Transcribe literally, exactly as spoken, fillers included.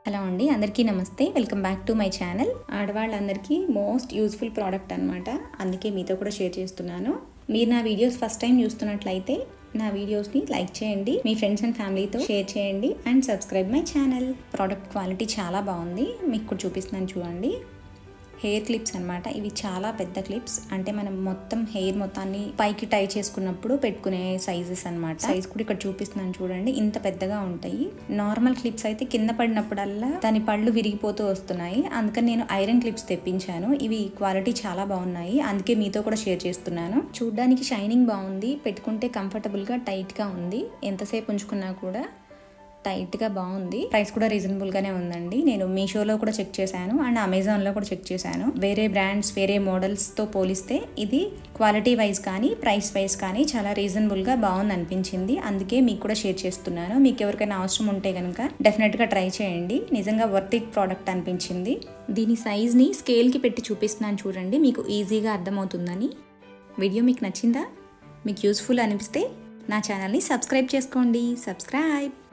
Hello అండి, అందరికీ నమస్తే. Welcome back to my channel. ఆడవాళ్ళందరికీ మోస్ట్ యూజ్ఫుల్ ప్రోడక్ట్ అనమాట. అందుకే మీతో కూడా షేర్ చేస్తున్నాను. మీరు నా వీడియోస్ ఫస్ట్ టైం చూస్తున్నట్లయితే నా వీడియోస్ని లైక్ చేయండి, మీ ఫ్రెండ్స్ అండ్ ఫ్యామిలీతో షేర్ చేయండి and subscribe my channel. Product quality చాలా బాగుంది, మీకు కూడా చూపిస్తున్నాను చూడండి. హెయిర్ క్లిప్స్ అనమాట. ఇవి చాలా పెద్ద క్లిప్స్, అంటే మనం మొత్తం హెయిర్ మొత్తాన్ని పైకి టై చేసుకున్నప్పుడు పెట్టుకునే సైజెస్ అనమాట. సైజ్ కూడా ఇక్కడ చూపిస్తున్నాను చూడండి, ఇంత పెద్దగా ఉంటాయి. నార్మల్ క్లిప్స్ అయితే కింద పడినప్పుడల్లా దాని పళ్ళు విరిగిపోతూ వస్తున్నాయి. అందుకని నేను ఐరన్ క్లిప్స్ తెప్పించాను. ఇవి క్వాలిటీ చాలా బాగున్నాయి, అందుకే మీతో కూడా షేర్ చేస్తున్నాను. చూడడానికి షైనింగ్ బాగుంది, పెట్టుకుంటే కంఫర్టబుల్ గా టైట్ గా ఉంది. ఎంతసేపు ఉంచుకున్నా కూడా టైట్ గా బాగుంది. ప్రైస్ కూడా రీజనబుల్ గానే ఉందండి. నేను మీషోలో కూడా చెక్ చేశాను అండ్ అమెజాన్ లో కూడా చెక్ చేశాను. వేరే బ్రాండ్స్ వేరే మోడల్స్ తో పోలిస్తే ఇది క్వాలిటీ వైజ్ కానీ ప్రైస్ వైజ్ కానీ చాలా రీజనబుల్ గా బాగుంది అనిపించింది. అందుకే మీకు కూడా షేర్ చేస్తున్నాను. మీకు ఎవరికైనా అవసరం ఉంటే కనుక డెఫినెట్ గా ట్రై చేయండి. నిజంగా వర్త్ ఇట్ ప్రోడక్ట్ అనిపించింది. దీని సైజ్ ని స్కేల్ కి పెట్టి చూపిస్తున్నాను చూడండి, మీకు ఈజీగా అర్థమవుతుందని. వీడియో మీకు నచ్చిందా? మీకు యూస్ఫుల్ అనిపిస్తే నా ఛానల్ని సబ్స్క్రైబ్ చేసుకోండి. సబ్స్క్రైబ్